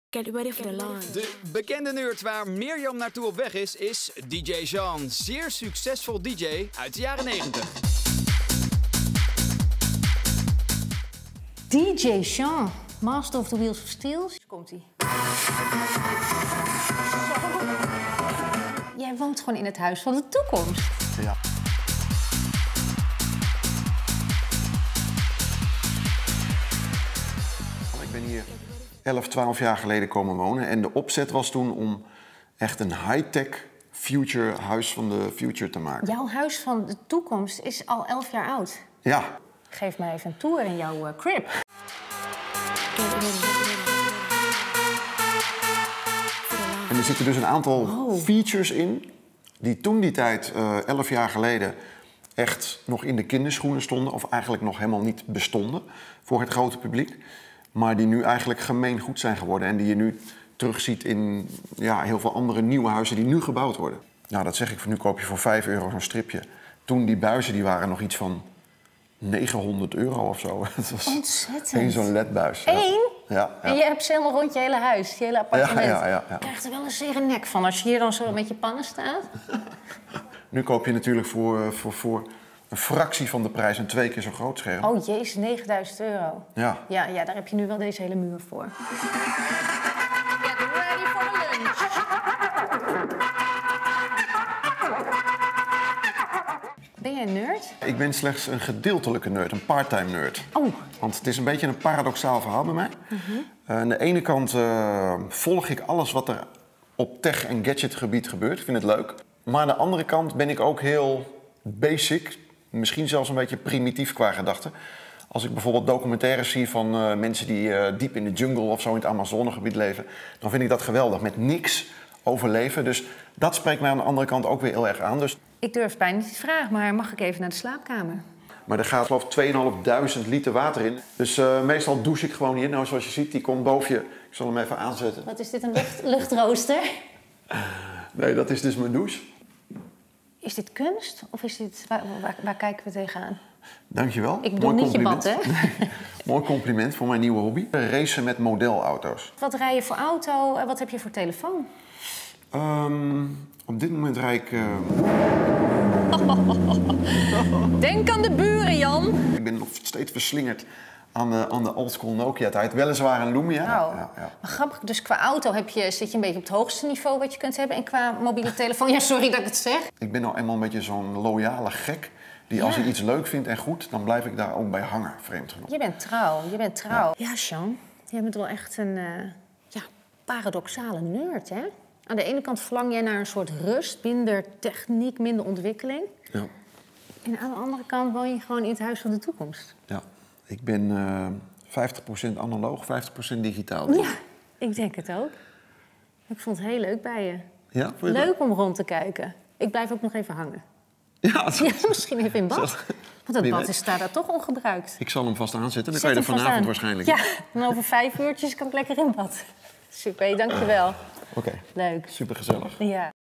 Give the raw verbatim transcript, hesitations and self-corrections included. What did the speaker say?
Get ready for the launch. De bekende nerd waar Mirjam naartoe op weg is, is D J Jean. Zeer succesvol D J uit de jaren negentig. D J Jean, Master of the Wheels of Steel. Komt-ie. Jij woont gewoon in het huis van de toekomst. Ja. Ik ben hier elf, twaalf jaar geleden komen wonen en de opzet was toen om echt een high-tech future huis van de future te maken. Jouw huis van de toekomst is al elf jaar oud. Ja. Geef mij even een tour in jouw uh, crib. En er zitten dus een aantal oh. features in die toen die tijd, uh, elf jaar geleden, echt nog in de kinderschoenen stonden. Of eigenlijk nog helemaal niet bestonden voor het grote publiek. Maar die nu eigenlijk gemeengoed zijn geworden. En die je nu terugziet in ja, heel veel andere nieuwe huizen die nu gebouwd worden. Nou, dat zeg ik, nu koop je voor vijf euro zo'n stripje. Toen die buizen die waren nog iets van negenhonderd euro of zo. Het was ontzettend. Eén zo'n ledbuis. Eén? Ja. Ja, ja. En je hebt ze helemaal rond je hele huis, je hele appartement. Ja, ja, ja, ja. Je krijgt er wel een zere nek van als je hier dan zo met je pannen staat. Nu koop je natuurlijk voor, voor, voor een fractie van de prijs een twee keer zo groot scherm. Oh jezus, negenduizend euro. Ja. Ja, ja, daar heb je nu wel deze hele muur voor. Get ready for the lunch. Ben jij een nerd? Ik ben slechts een gedeeltelijke nerd, een part-time nerd. Oh. Want het is een beetje een paradoxaal verhaal bij mij. Uh-huh. uh, aan de ene kant uh, volg ik alles wat er op tech- en gadgetgebied gebeurt. Ik vind het leuk. Maar aan de andere kant ben ik ook heel basic, misschien zelfs een beetje primitief qua gedachten. Als ik bijvoorbeeld documentaires zie van uh, mensen die uh, diep in de jungle of zo in het Amazonegebied leven, dan vind ik dat geweldig. Met niks overleven. Dus dat spreekt mij aan de andere kant ook weer heel erg aan. Dus... Ik durf bijna niet te vragen, maar mag ik even naar de slaapkamer? Maar er gaat geloof ik tweeduizend liter water in. Dus uh, meestal douche ik gewoon hier. Nou, zoals je ziet, die komt boven je. Ik zal hem even aanzetten. Wat is dit, een lucht, luchtrooster? Nee, dat is dus mijn douche. Is dit kunst? Of is dit... Waar, waar, waar kijken we tegenaan? Dankjewel. Ik bedoel Mooi niet je bad, hè? Mooi compliment voor mijn nieuwe hobby. Racen met modelauto's. Wat rij je voor auto en wat heb je voor telefoon? Um, op dit moment rijd ik... Uh... Denk aan de buren, Jan. Ik ben nog steeds verslingerd aan de, aan de oldschool Nokia-tijd. Weliswaar een Lumia. Nou, ja, ja. Maar grappig. Dus qua auto heb je, zit je een beetje op het hoogste niveau wat je kunt hebben. En qua mobiele telefoon... Ja, sorry dat ik het zeg. Ik ben nou eenmaal een beetje zo'n loyale gek. Die ja. Als hij iets leuk vindt en goed, dan blijf ik daar ook bij hangen, vreemd genoeg. Je bent trouw, je bent trouw. Ja, ja Jean, jij bent wel echt een uh, ja, paradoxale nerd, hè? Aan de ene kant verlang jij naar een soort rust, minder techniek, minder ontwikkeling. Ja. En aan de andere kant woon je gewoon in het huis van de toekomst. Ja, ik ben uh, vijftig procent analoog, vijftig procent digitaal. Ja, ik denk het ook. Ik vond het heel leuk bij je. Ja, vond je leuk dat? Om rond te kijken. Ik blijf ook nog even hangen. Ja, dat... ja misschien even in bad. Zo. Want het bad is daar, daar toch ongebruikt. Ik zal hem vast aanzetten, dan Zet kan je er vanavond aan. waarschijnlijk. Ja, dan over vijf uurtjes kan ik lekker in bad. Super, dankjewel. Oké. Leuk. Super gezellig. Ja.